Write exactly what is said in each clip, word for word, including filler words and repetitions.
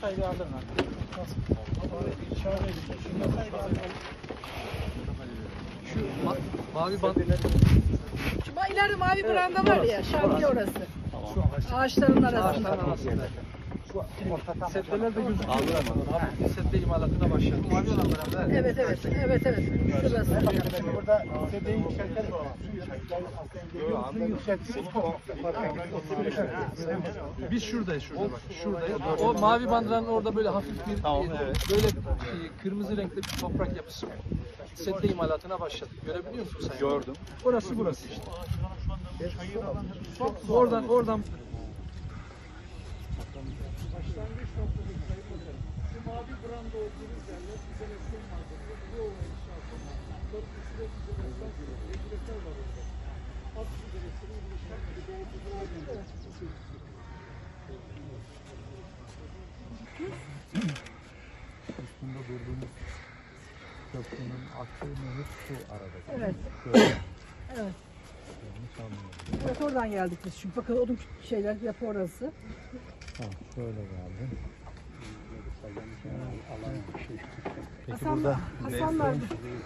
mesaiyi aldın lan. Nasıl? Şu mesaiyi aldın. Şu ma mavi bant. Şu ileride mavi branda var ya, şantiye orası. Ağaçların arasında. Ağaçların arasında. Setdeler de gözüküyor. Abi sette imalatına başladı. Mavi olan beraber. Evet evet. Evet evet. Şurası. Burada sedeyi yükselterek Biz şuradayız şurada bak. Şuradayız. O mavi bandıranın orada böyle hafif bir tamam, evet. böyle şey, kırmızı renkli bir toprak yapısı var. Sette imalatına başladık. Görebiliyor musun sen? Gördüm. Orası burası işte. Oradan oradan başlangıç noktası Sayın Bakanım. Şu mavi branda olduğunuz yerler izolasyon malzemeleri. Bu olay inşaatında dört üstüne izolasyon regülatör var orada. Alt izolasyonu buluşmak gibi doğrultular Üstünde durduğumuz köprünün aktığı nehir şu arada. Evet. Evet. Evet oradan geldik biz çünkü bakın odun şeyler yapı orası. Ha, şöyle geldi. Peki Hasan, burada Hasan vardı.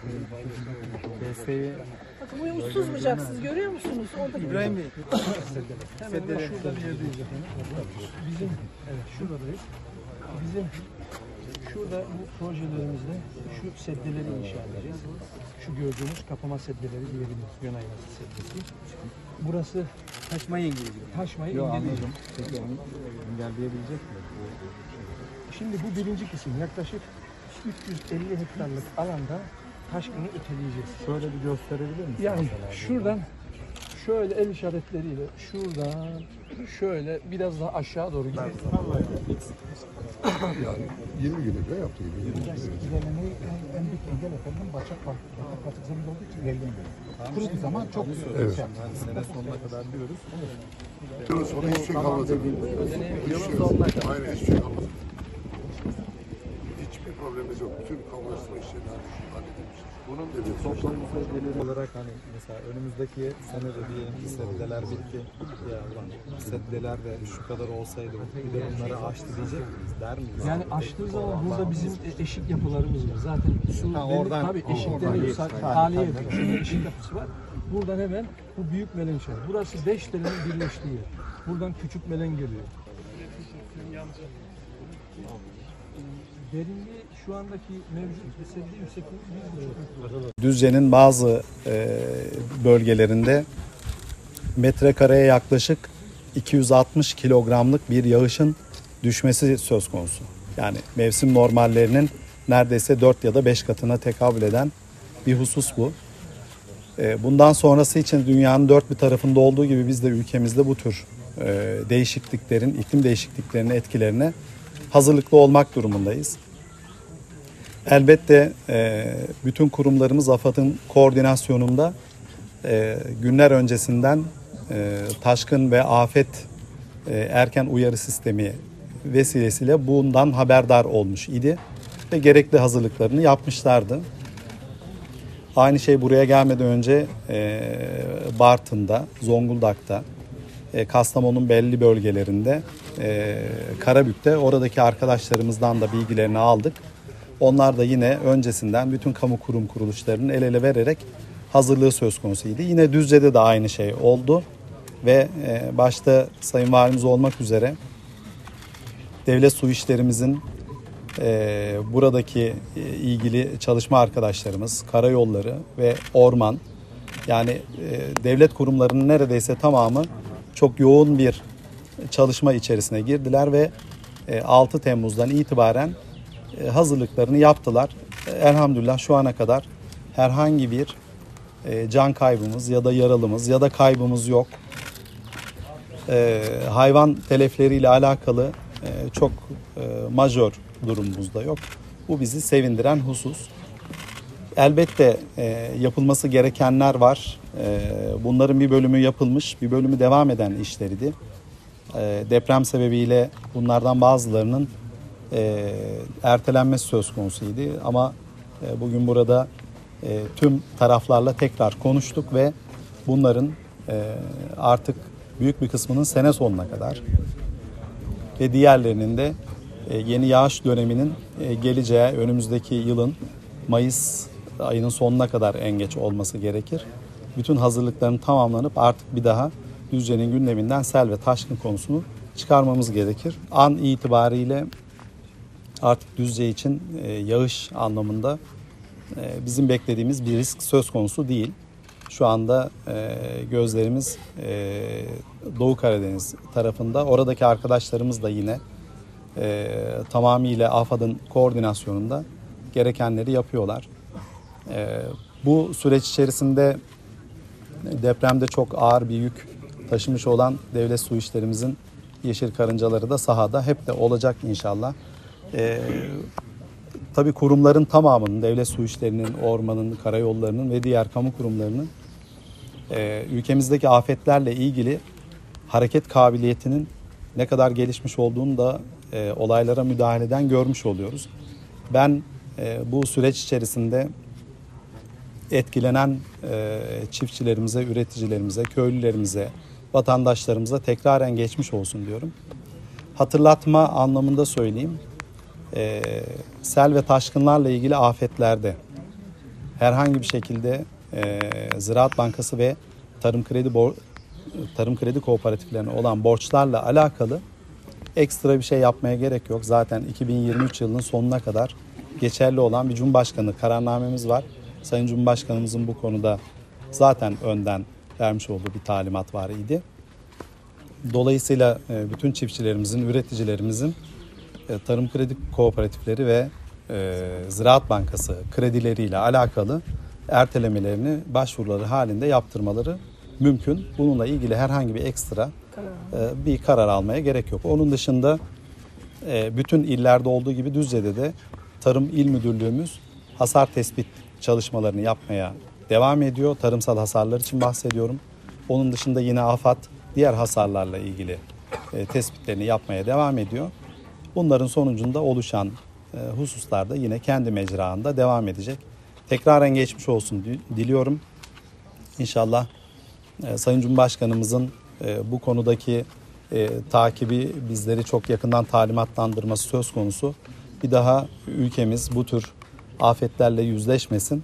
D S'yi Bakın bu uçsuz bucaksız görüyor musunuz? Oradaki İbrahim Bey. Hemen hemen şurada bir yerdeyiz efendim. Bizim evet şuradayız. Bizim şurada bu projelerimizde şu seddeleri inşa edeceğiz. Şu gördüğünüz kapama seddeleri diyebiliriz. Yonayması seddesi. Burası Taşmayı engelliyor. taşmayı Yo, engelliyor. anladım. Peki onu engelleyebilecek mi? Şimdi bu birinci kısım yaklaşık üç yüz elli hektarlık alanda taşkını öteleyeceğiz. Şöyle bir gösterebilir misin? Yani mesela? şuradan şöyle el işaretleriyle şuradan şöyle biraz daha aşağı doğru gidiyor. Yani yirmi gün önce yaptığı gibi. İlerlemeyi en, en büyük engel efendim başak var. Katık zemin olduğu için ilerleyemiyor. Kuruduğu zaman çok Evet. yani sene sonuna kadar diyoruz. Yılın sonu hiçbir şey kalmadı. Yılın sonuna kadar. Aynen hiçbir şey kalmadı. Hiçbir problemimiz yok. Bütün kamulaştırma işleri halledilmiş. Bunun toplam müfreddeleri olarak hani mesela önümüzdeki sene de diyelim ki seddeler bitti. Ya ulan seddeler de şu kadar olsaydı bir de bunları aştı diyecek miyiz? Der miyiz? Yani açtığı zaman burada bizim eşik yapılarımız var. Zaten su Ha, belli- oradan- tabii oradan eşikleri geçti. tahliye ediyor. Şimdi eşik yapısı var. Buradan hemen bu büyük melen çayı. Burası beş derenin birleştiği yer. Buradan küçük melen geliyor. Derinliği şu andaki mevcut seddi yüksekliği Düzce'nin bazı e, bölgelerinde metrekareye yaklaşık iki yüz altmış kilogramlık bir yağışın düşmesi söz konusu. Yani mevsim normallerinin neredeyse dört ya da beş katına tekabül eden bir husus bu. E, bundan sonrası için dünyanın dört bir tarafında olduğu gibi biz de ülkemizde bu tür e, değişikliklerin, iklim değişikliklerinin etkilerine hazırlıklı olmak durumundayız. Elbette e, bütün kurumlarımız AFAD'ın koordinasyonunda e, günler öncesinden e, taşkın ve afet e, erken uyarı sistemi vesilesiyle bundan haberdar olmuş idi ve gerekli hazırlıklarını yapmışlardı. Aynı şey buraya gelmeden önce e, Bartın'da, Zonguldak'ta, e, Kastamonu'nun belli bölgelerinde, e, Karabük'te oradaki arkadaşlarımızdan da bilgilerini aldık. Onlar da yine öncesinden bütün kamu kurum kuruluşlarının el ele vererek hazırlığı söz konusuydu. Yine Düzce'de de aynı şey oldu ve e, başta Sayın Valimiz olmak üzere devlet su işlerimizin e, buradaki e, ilgili çalışma arkadaşlarımız, karayolları ve orman, yani e, devlet kurumlarının neredeyse tamamı çok yoğun bir çalışma içerisine girdiler ve e, altı Temmuz'dan itibaren e, hazırlıklarını yaptılar. E, elhamdülillah şu ana kadar herhangi bir e, can kaybımız ya da yaralımız ya da kaybımız yok. E, hayvan telefleriyle alakalı e, çok e, majör durumumuz da yok. Bu bizi sevindiren husus. Elbette e, yapılması gerekenler var. E, bunların bir bölümü yapılmış, bir bölümü devam eden işleriydi. E, deprem sebebiyle bunlardan bazılarının e, ertelenmesi söz konusuydu. Ama e, bugün burada e, tüm taraflarla tekrar konuştuk ve bunların e, artık büyük bir kısmının sene sonuna kadar ve diğerlerinin de e, yeni yağış döneminin e, geleceği önümüzdeki yılın Mayıs ayının sonuna kadar en geç olması gerekir. Bütün hazırlıkların tamamlanıp artık bir daha Düzce'nin gündeminden sel ve taşkın konusunu çıkarmamız gerekir. An itibariyle artık Düzce için e, yağış anlamında e, bizim beklediğimiz bir risk söz konusu değil. Şu anda e, gözlerimiz e, Doğu Karadeniz tarafında. Oradaki arkadaşlarımız da yine e, tamamıyla AFAD'ın koordinasyonunda gerekenleri yapıyorlar. E, bu süreç içerisinde depremde çok ağır bir yük taşımış olan devlet su işlerimizin yeşil karıncaları da sahada hep de olacak inşallah. E, tabii kurumların tamamının, devlet su işlerinin, ormanın, karayollarının ve diğer kamu kurumlarının e, ülkemizdeki afetlerle ilgili hareket kabiliyetinin ne kadar gelişmiş olduğunu da e, olaylara müdahaleden görmüş oluyoruz. Ben e, bu süreç içerisinde etkilenen e, çiftçilerimize, üreticilerimize, köylülerimize, vatandaşlarımıza tekraren geçmiş olsun diyorum. Hatırlatma anlamında söyleyeyim. E, sel ve taşkınlarla ilgili afetlerde herhangi bir şekilde e, Ziraat Bankası ve Tarım Kredi Bor- Tarım Kredi Kooperatiflerine olan borçlarla alakalı ekstra bir şey yapmaya gerek yok. Zaten iki bin yirmi üç yılının sonuna kadar geçerli olan bir Cumhurbaşkanı kararnamemiz var. Sayın Cumhurbaşkanımızın bu konuda zaten önden vermiş olduğu bir talimat var idi. Dolayısıyla bütün çiftçilerimizin, üreticilerimizin Tarım Kredi Kooperatifleri ve Ziraat Bankası kredileriyle alakalı ertelemelerini başvuruları halinde yaptırmaları mümkün. Bununla ilgili herhangi bir ekstra bir karar almaya gerek yok. Onun dışında bütün illerde olduğu gibi Düzce'de de Tarım İl Müdürlüğümüz hasar tespit çalışmalarını yapmaya devam ediyor. Tarımsal hasarlar için bahsediyorum. Onun dışında yine AFAD diğer hasarlarla ilgili tespitlerini yapmaya devam ediyor. Bunların sonucunda oluşan hususlarda yine kendi mecraında devam edecek. Tekraren geçmiş olsun diliyorum. İnşallah Sayın Cumhurbaşkanımızın bu konudaki takibi, bizleri çok yakından talimatlandırması söz konusu. Bir daha ülkemiz bu tür afetlerle yüzleşmesin.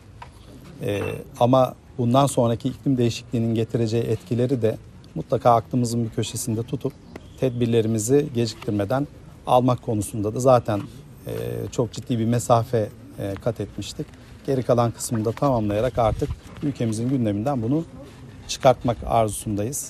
Ama bundan sonraki iklim değişikliğinin getireceği etkileri de mutlaka aklımızın bir köşesinde tutup tedbirlerimizi geciktirmeden almak konusunda da zaten çok ciddi bir mesafe kat etmiştik. Geri kalan kısmını da tamamlayarak artık ülkemizin gündeminden bunu çıkartmak arzusundayız.